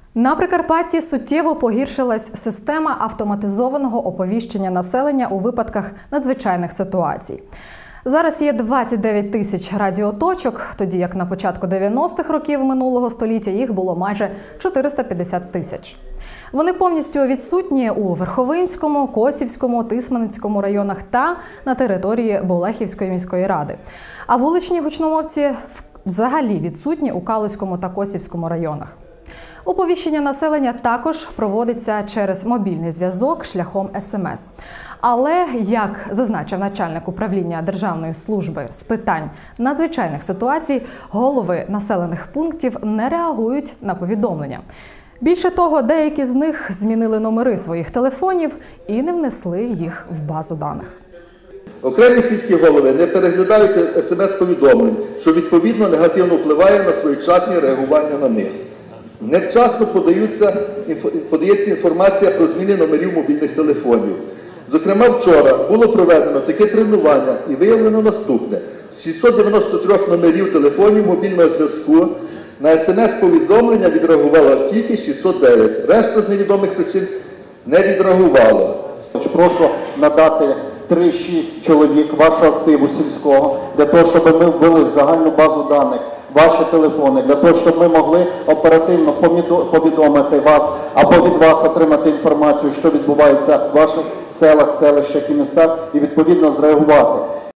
На Прикарпатті суттєво погіршилась система автоматизованого оповіщення населення у випадках надзвичайних ситуацій. Зараз є 29 тисяч радіоточок, тоді як на початку 90-х років минулого століття їх було майже 450 тисяч. Вони повністю відсутні у Верховинському, Косівському, Тисменницькому районах та на території Болехівської міської ради. А вуличні гучномовці взагалі відсутні у Калузькому та Косівському районах. Оповіщення населення також проводиться через мобільний зв'язок шляхом СМС. Але, як зазначив начальник управління Державної служби з питань надзвичайних ситуацій, голови населених пунктів не реагують на повідомлення. Більше того, деякі з них змінили номери своїх телефонів і не внесли їх в базу даних. Окремі сільські голови не переглядають СМС-повідомлень, що відповідно негативно впливає на своєчасне реагування на них. Невчасно подається інформація про зміни номерів мобільних телефонів. Зокрема, вчора було проведено таке тренування і виявлено наступне. З 693 номерів телефонів мобільного зв'язку на СМС-повідомлення відреагувало тільки 609. Решта з невідомих причин не відреагувало. Прошу надати 3-6 чоловік вашого активу сільського, для того, щоб ми ввели в загальну базу даних ваші телефони, для того, щоб ми могли оперативно повідомити вас або від вас отримати інформацію, що відбувається в ваших селах, селищах і містах, і відповідно зреагувати.